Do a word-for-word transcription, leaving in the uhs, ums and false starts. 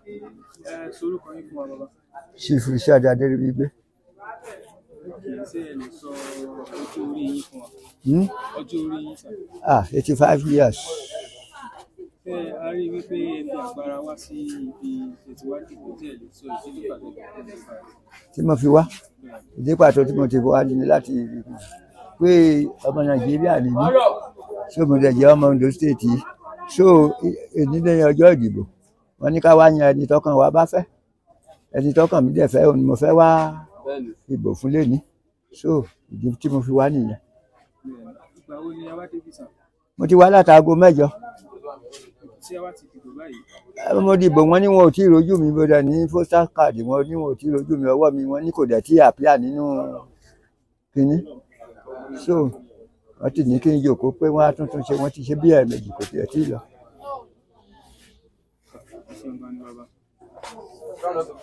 Ẹ sọ orúkọ yín fún wa bàbá. Chief Richard Adéríbigbé. Ṣé ẹ lè sọ ọjọ́ orí yín fún wa? Hmm? Ọjọ́ orí yín sà. Ah, eighty-five years. Ṣé a rí wípé ẹ fi agbára wá sí ibi ìtẹ̀síwájú kò tí ẹ lè sọ ìdí pàtó Tí mo fi wá ìdí pàtó tí mo ti wá ní láti pé ọmọ Nàìjíríà ni mí, so mo dẹ̀ jẹ́ ọmọ Ondo State yìí, so èní lẹ́yìn ọjọ́ ìdìbò wọ́n ní ká wá yan ẹni tọ́kàn wa bá fẹ́, ẹni tọ́kàn mi dẹ̀ fẹ́ òun ni mo fẹ́ wá ìbò fún lẹ́ni, so ìdí tí mo fi wá nìyẹn. Ìgbà wo ni ẹ wá débi sà? Mo ti wá látago mẹ́jọ. Tí ẹ wá ti dìbò báyìí. Mo dìbò wọn ní wọn ò tí ì rojú mi, mo dẹ̀ ní postal card wọn ní wọn ò tí ì rojú mi, ọwọ́ mi wọn ní kò dẹ̀ tí àpíà nínú kínní, so wọ́n ti ní kí n jókòó pé wọ́n á tuntun ṣe, wọ́n ti ṣe bí ẹ̀ẹ̀mejì kò tiẹ̀ tí ì lọ.